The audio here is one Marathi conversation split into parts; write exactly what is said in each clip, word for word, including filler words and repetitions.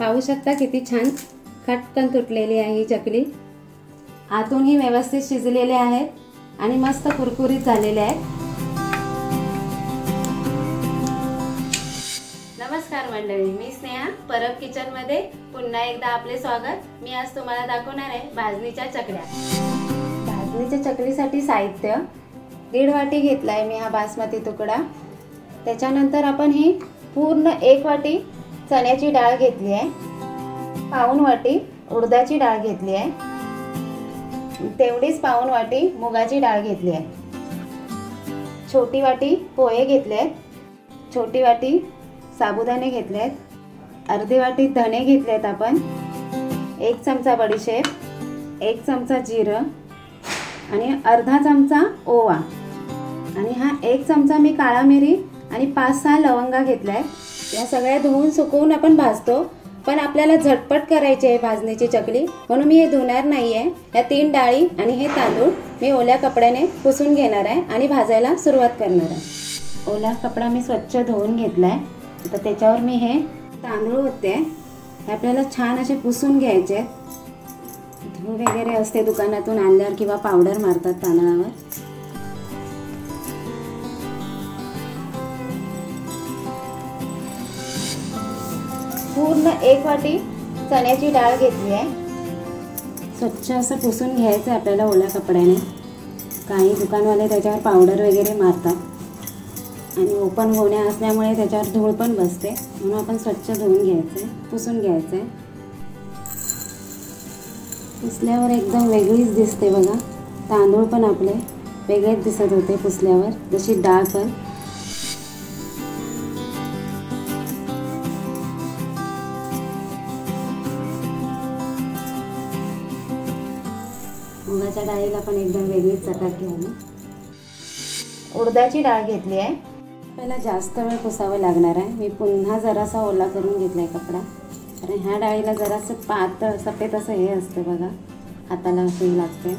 पाहू शकता किती छान खटकन तुटलेली आहे ही चकली। आतून ही व्यवस्थित शिजलेले आहेत आणि मस्त कुरकुरीत झालेले आहेत। नमस्कार मंडळी, मी स्नेहा परब किचन मध्ये पुन्हा एकदा आपले स्वागत। मी आज तुम्हाला दाखवणार आहे भाजणीच्या चकल्या। भाजणीच्या चकलीसाठी साहित्य दीड वाटी घेतलाय मी हा बासमती तुकडा। त्याच्यानंतर आपण ही पूर्ण एक वाटी चण्याची डाळ घेतली आहे, पाऊण वाटी उडदाची डाळ घेतली आहे, तेवढीच पाऊण वाटी मुगाची डाळ घेतली आहे, छोटी वाटी पोहे घेतले आहेत, छोटी वाटी साबुदाणे घेतले आहेत, अर्धी वाटी धणे घेतले आहेत आपण, एक चमचा बडीशेप, एक चमचा जिरं आणि अर्धा चमचा ओवा आणि हा एक चमचा मी काळा मिरी आणि पाच सहा लवंगा घेतल्या आहेत। या सगळ्या धुवून सुकवून आपण भाजतो, पण आपल्याला झटपट करायची आहे भाजणीची चकली, म्हणून मी हे धुणार नाही आहे। या तीन डाळी आणि हे तांदूळ मी ओल्या कपड्याने पुसून घेणार आहे आणि भाजायला सुरुवात करणार आहे। ओला कपडा मी स्वच्छ धुवून घेतला आहे। आता त्याच्यावर मी हे तांदूळ होते हे आपल्याला छान असे पुसून घ्यायचे। धूळ वगैरे असते दुकानातून आणल्यावर किंवा पावडर मारतात तांदळावर। पूर्ण एक वाटी चण्याची डाळ घेतली आहे, स्वच्छ असं पुसून घ्यायचं आपल्याला ओल्या कपड्याने। काही दुकानवाले त्याच्यावर पावडर वगैरे मारतात आणि ओपन गोण्या असल्यामुळे त्याच्यावर धूळ पण बसते, म्हणून आपण स्वच्छ धुवून घ्यायचं, पुसून घ्यायचं। पुसल्यावर एकदम वेगळीच दिसते बघा, तांदूळ पण आपले वेगळेच दिसत होते पुसल्यावर, जशी डाळ पण। मुगाच्या डाळीला पण एकदम वेगळीच चकाकी आली। उडदाची डाळ घेतली आहे, पहिला जास्त वेळ पुसावं लागणार आहे। मी पुन्हा जरासा ओला करून घेतलाय कपडा, कारण ह्या डाळीला जरासं पातळ सफेद असं हे असतं बघा, हाताला असे लागते।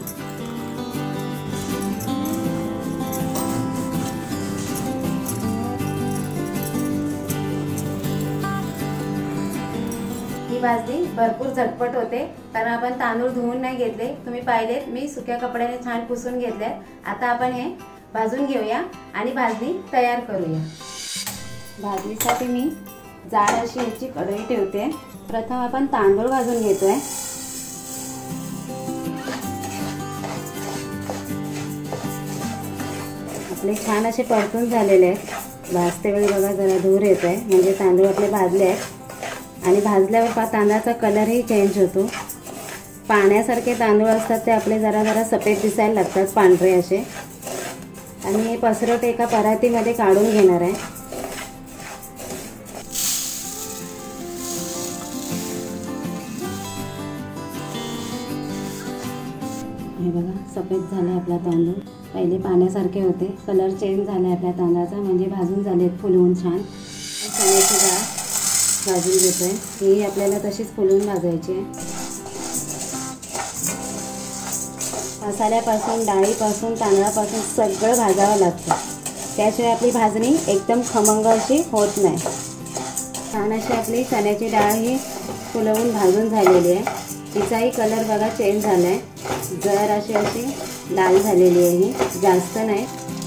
ही भाजणी भरपूर झटपट होते, कारण आपण तांदूळ धुवून नाही घेतले, तुम्ही पाहिलेत मी सुक्या कपड्याने छान पुसून घेतले। आता आपण हे भाजून घेऊया आणि भाजणी तयार करूया। भाजणीसाठी मी जाड अशी याची कढई ठेवते। प्रथम आपण तांदूळ भाजून घेतोय। आपले छान असे परतून झालेले आहेत। भाजते वेळी बघा जरा धूर येतोय, म्हणजे तांदूळ आपले भाजले आहेत आणि भाजल्यावर पा तांदळाचा कलरही चेंज होतो। पाण्यासारखे तांदूळ असतात ते आपले जरा जरा सफेद दिसायला लागतात, पांढरे असे। आणि हे पसरट एका परातीमध्ये काढून घेणार आहे। हे बघा सफेद झाले आपला तांदूळ, पहिले पाण्यासारखे होते, कलर चेंज झाला आपल्या तांदळाचा, म्हणजे भाजून झालेत फुलवून छान। चण्याची डाळ भाजून घेतोय, ही आपल्याला तशीच फुलवून भाजायची आहे। मसाल्यापासून डाळीपासून तांदळापासून सगळं भाजावं लागतं, त्याशिवाय आपली भाजणी एकदम खमंग अशी होत नाही। छान अशी आपली चण्याची डाळ ही फुलवून भाजून झालेली आहे, तिचाही कलर बघा चेंज झाला आहे, जर अशी अशी लाल झालेली आहे, ही जास्त नाही।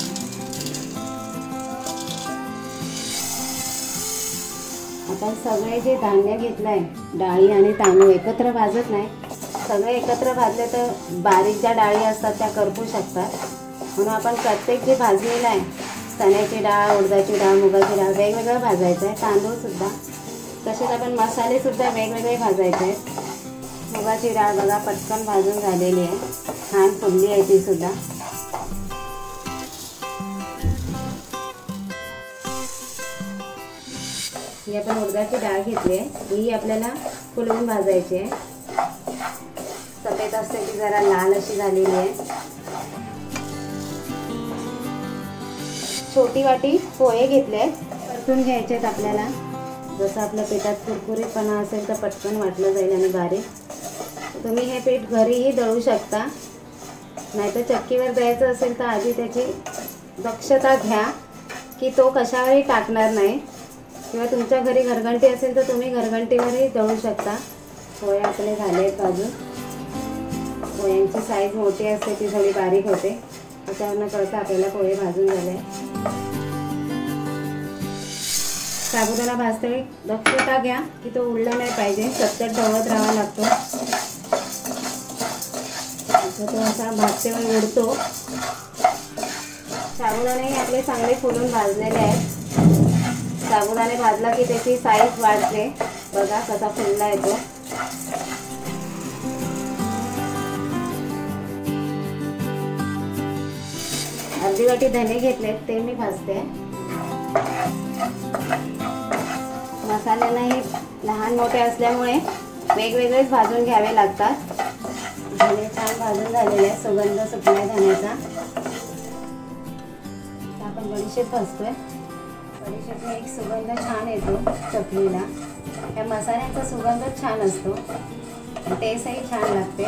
आपण सगळे जे धान्य घेतलं आहे, डाळी आणि तांदूळ एकत्र भाजत नाही, सगळे एकत्र भाजले तर बारीक ज्या डाळी असतात त्या करपू शकतात, म्हणून आपण प्रत्येक जे भाजलेलं आहे चण्याची डाळ, उडदाची डाळ, मुगाची डाळ वेगवेगळं भाजायचं आहे। तांदूळसुद्धा तसेच आपण मसालेसुद्धा वेगवेगळे भाजायचे आहेत। मुगाची डाळ बघा पटकन भाजून झालेली आहे, छान फुलली आहे ती सुद्धा। ही आपण उडदाची डाळ घेतली आहे, ही आपल्याला फुलवून भाजायची आहे। सफेद असते ती जरा लाल अशी झालेली आहे। छोटी वाटी पोहे घेतले, परतून घ्यायचे आहेत आपल्याला। जसं आपल्या पिठात कुरकुरीतपणा असेल तर पटकन वाटलं जाईल आणि बारीक। तुम्ही हे पीठ घरीही दळू शकता, नाहीतर चक्कीवर द्यायचं असेल तर आधी त्याची दक्षता घ्या की तो कशावरही टाकणार नाही, किंवा तुमच्या घरी घरघंटी असेल तर तुम्ही घरघंटीवरही दळू शकता. पोहे आपले झाले आहेत भाजून. पोह्यांची साईज मोठी असते ती थोडी बारीक होते, त्याच्यावरनं कळतं आपल्याला पोहे भाजून झाले. साबुदाणा भाजते दक्षता घ्या की तो उडला नाही पाहिजे, सतत ढवळत राहावा लागतो. तो असा भाजतेवर उडतो. साबुदाणे आपले चांगले फुलून भाजलेले आहेत. साबुदाणे भाजला की त्याची साईज वाढते. बघा कसा फुलला येतो. अर्धी वाटी धने घेतलेत ते मी भाजते. मसाल्यांना हे लहान मोठे असल्यामुळे वेगवेगळेच भाजून घ्यावे लागतात. धने छान भाजून झालेले आहेत, सुगंध सुटलाय धण्याचा. आपण बडीशेप भाजतोय. बडीशेपने एक सुगंध छान येतो चकलीला. या मसाल्यांचा सुगंधच छान असतो, टेस्टही छान लागते.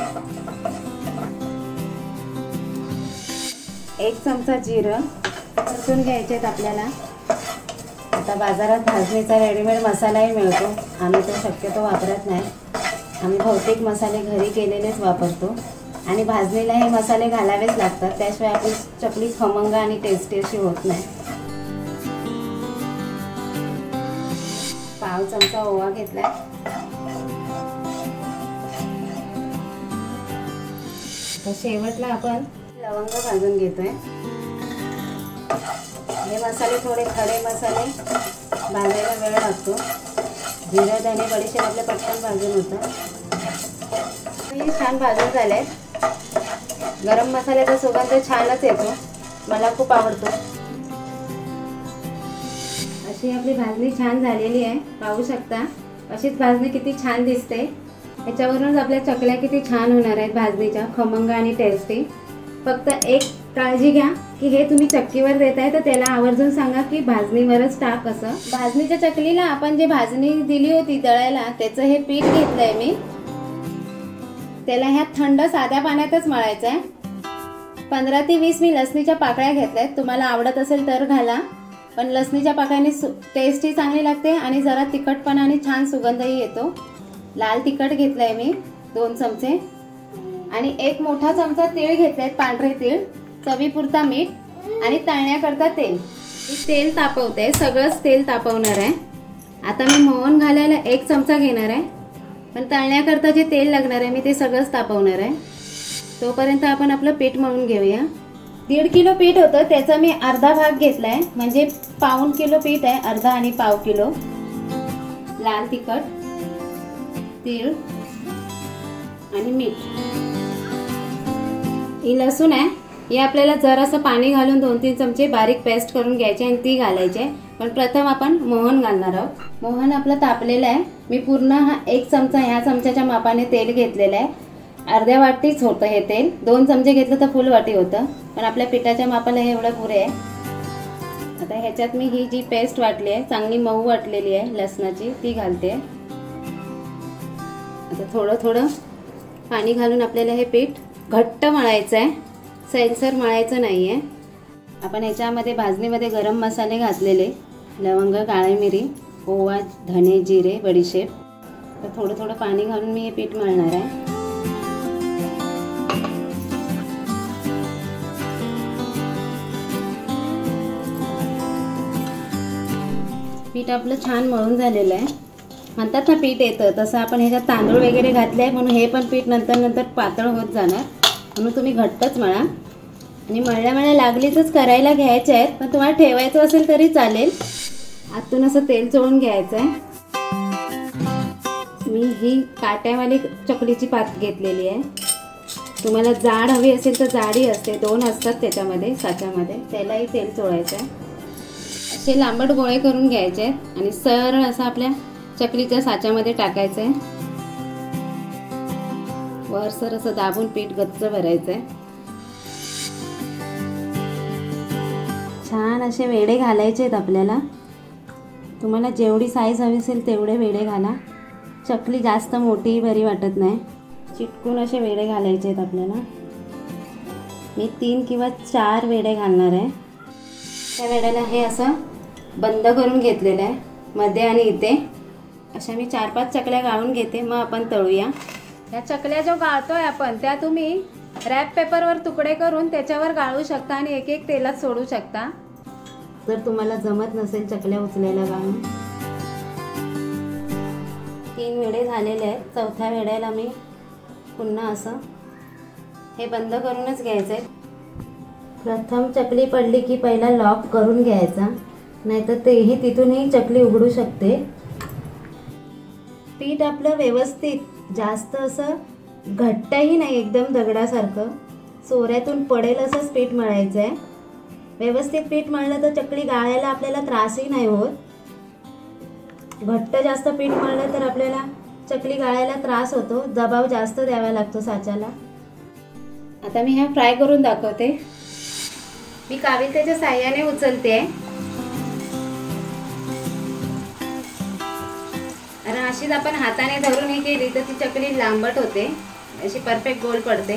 एक चमचा जिरं परतून घ्यायचे आहेत आपल्याला. आता बाजारात भाजणीचा रेडीमेड मसालाही मिळतो, आम्ही तो शक्यतो वापरत नाही. आम्ही बहुतेक मसाले घरी केलेलेच वापरतो आणि भाजणीला हे मसाले घालावेच लागतात, त्याशिवाय आपली चकली खमंग आणि टेस्टी अशी होत नाही. पाव चमचा ओवा घेतला. शेवटला आपण लवंग भाजून घेतोय. हे मसाले थोडे खडे मसाले भाजायला वेळ लागतो. जिरं धने बडीशेप आपले पटकन भाजून होतं. हे छान भाजून झाले. गरम मसाल्याचा सुगंध छानच येतो, मला खूप आवडतो. अशी आपली भाजणी छान झालेली आहे, पाहू शकता. अशीच भाजणी किती छान दिसते. याच्यावरूनच आपल्या चकल्या किती छान होणार आहेत भाजणीच्या, खमंग आणि टेस्टी. फक्त एक काळजी घ्या की हे तुम्ही चक्कीवर देताय तर त्याला आवर्जून सांगा की भाजणीवरच टाक असं. भाजणीच्या चकलीला आपण जे भाजणी दिली होती दळायला त्याचं हे पीठ घेतलंय मी. त्याला ह्या थंड साध्या पाण्यातच मळायचं आहे. पंधरा ते वीस मी लसणीच्या पाकळ्या घेतल्यात. तुम्हाला आवडत असेल तर घाला, पण लसणीच्या पाकळ्याने टेस्टही चांगली लागते आणि जरा तिखटपणा आणि छान सुगंधही येतो. लाल तिखट घेतलंय मी दोन चमचे आणि एक मोठा चमचा तीळ घेतलेत, पांढरे तीळ. चवीपुरता मीठ आणि तळण्याकरता तेल. मी तेल तापवते, सगळंच तेल तापवणार आहे. आता मी मोहन घालायला एक चमचा घेणार आहे, पण तळण्याकरता जे तेल लागणार आहे मी ते सगळंच तापवणार आहे. तोपर्यंत आपण आपलं पीठ मळून घेऊया. दीड किलो पीठ होतं, त्याचा मी अर्धा भाग घेतला आहे, म्हणजे पाऊण किलो पीठ आहे. अर्धा आणि पाव किलो. लाल तिखट, तीळ आणि मीठ. ही लसूण आहे, हे आपल्याला जरासं पाणी घालून दोन तीन चमचे बारीक पेस्ट करून घ्यायचे आणि ती घालायचे. पण प्रथम आपण मोहन घालणार आहोत. मोहन आपलं तापलेलं आहे. मी पूर्ण हा एक चमचा ह्या चमच्याच्या मापाने तेल घेतलेलं आहे. अर्ध्या वाटीच होतं हे तेल. दोन चमचे घेतलं तर फुल वाटी होतं, पण आपल्या पिठाच्या मापाला हे एवढं पुरे आहे. आता ह्याच्यात मी ही जी पेस्ट वाटली आहे, चांगली मऊ वाटलेली आहे लसणाची, ती घालते. आता थोडं थोडं पाणी घालून आपल्याला हे पीठ घट्ट मळायचं आहे, सैलसर मळायचं नाही आहे. आपण ह्याच्यामध्ये भाजणीमध्ये गरम मसाले घातलेले, लवंग, काळी मिरी, ओवा, धने, जिरे, बडीशेप. तर थोडं थोडं पाणी घालून मी हे पीठ मळणार आहे. पीठ आपलं छान मळून झालेलं आहे. म्हणतात ना पीठ येतं तसं आपण ह्याच्यात तांदूळ वगैरे घातले आहे, म्हणून हे पण पीठ नंतर नंतर पातळ होत जाणार. म्हणून तुम्ही घट्टच मळा आणि मळल्या मळल्या लागलीच करायला घ्यायचे आहेत, पण तुम्हाला ठेवायचं असेल तरी चालेल. आतून असं तेल चोळून घ्यायचं आहे. मी ही काट्यावाली चकलीची पात घेतलेली आहे. तुम्हाला जाड हवी असेल तर जाडी असते, दोन असतात त्याच्यामध्ये साच्यामध्ये, त्यालाही तेल चोळायचं आहे. असे लांबट गोळे करून घ्यायचे आहेत आणि सरळ असं आपल्या चकलीच्या साच्यामध्ये टाकायचं आहे. वरसर असं दाबून पीठ गच्च भरायचं आहे. छान असे वेडे घालायचे आहेत आपल्याला. तुम्हाला जेवढी साईज हवी असेल तेवढे वेडे घाला. चकली जास्त मोठी बरी वाटत नाही. चिटकून असे वेडे घालायचे आहेत आपल्याला. मी तीन किंवा चार वेडे घालणार आहे. त्या वेड्याला हे असं बंद करून घेतलेलं आहे. मध्ये आणि इथे अशा मी चार पाच चकल्या गाळून घेते, मग आपण तळूया. या चकल्या जो गाळतोय आपण त्या तुम्ही रॅप पेपरवर तुकडे करून त्याच्यावर गाळू शकता आणि एक एक तेलात सोडू शकता. जर तुम्हाला जमत नसेल चकल्या उचलायला गाळून. तीन वेळे झालेले आहेत, चौथ्या वेळेला मी पुन्हा असं हे बंद करूनच घ्यायचं आहे. प्रथम चकली पडली की पहिला लॉक करून घ्यायचा, नाहीतर तेही तिथूनही चकली उघडू शकते. पीठ आपलं व्यवस्थित जास्त असं घट्टही नाही, एकदम दगडासारखं चोऱ्यातून पडेल असंच पीठ मळायचं आहे. व्यवस्थित पीठ मळलं तर चकली गाळायला आपल्याला त्रासही नाही होत. घट्ट जास्त पीठ मळलं तर आपल्याला चकली गाळायला त्रास होतो, दबाव जास्त द्यावा लागतो साच्याला. आता मी ह्या फ्राय करून दाखवते. मी काविलतेच्या साह्याने उचलते, आणि अशीच आपण हाताने धरून हे केली तर ती चकली लांबट होते, अशी परफेक्ट गोल पडते.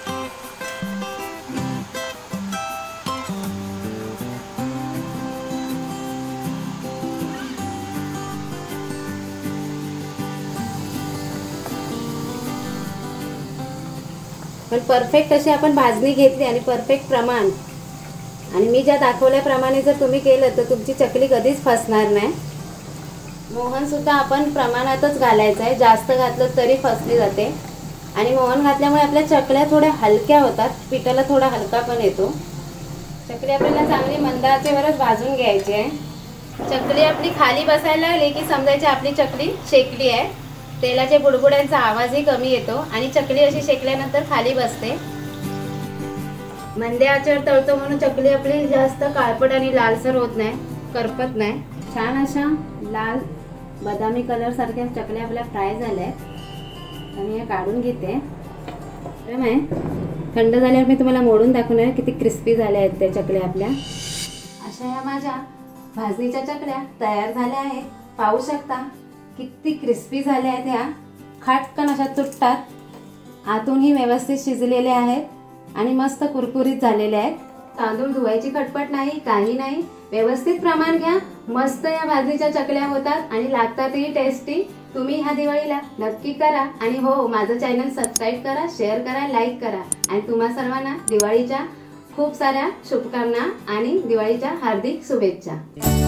पण परफेक्ट अशी आपण भाजणी घेतली आणि परफेक्ट प्रमाण, आणि मी ज्या दाखवल्याप्रमाणे जर तुम्ही केलं तर तुमची चकली कधीच फसणार नाही. मोहनसुद्धा आपण प्रमाणातच घालायचं आहे, जास्त घातलं तरी फसली जाते. आणि मोहन घातल्यामुळे आपल्या चकल्या थोड्या हलक्या होतात, पिठाला थोडा हलका पण येतो. चकली आपल्याला चांगली मंद आचेवरच भाजून घ्यायची आहे. चकली आपली खाली बसायला लागली की समजायची आपली चकली शेकली आहे. तेलाच्या बुडबुड्यांचा आवाजही कमी येतो आणि चकली अशी शेकल्यानंतर खाली बसते. मंद आचेवर तळतो म्हणून चकली आपली जास्त काळपट आणि लालसर होत नाही, करपत नाही. छान अशा लाल बदामी कलर सारख्या चकल्या आपल्या फ्राय झाल्या आहेत. आणि या काढून घेते. गरम आहे, थंड झाल्यावर मी तुम्हाला मोडून दाखवणार किती क्रिस्पी झाल्या आहेत त्या चकल्या आपल्या. अशा या माझ्या भाजणीच्या चकल्या तयार झाल्या आहेत. पाहू शकता किती क्रिस्पी झाल्या आहेत. ह्या खाटकन अशा तुटतात, आतूनही व्यवस्थित शिजलेले आहेत आणि मस्त कुरकुरीत झालेले आहेत. तांदूळ धुवायची खटपट नाही, काही नाही. व्यवस्थित प्रमाण घ्या, मस्त या भाजणीच्या चकल्या होतात आणि लागतातही टेस्टी. तुम्ही ह्या दिवाळीला नक्की करा. आणि हो, माझं चॅनल सबस्क्राईब करा, शेअर करा, लाईक करा. आणि तुम्हा सर्वांना दिवाळीच्या खूप साऱ्या शुभकामना आणि दिवाळीच्या हार्दिक शुभेच्छा.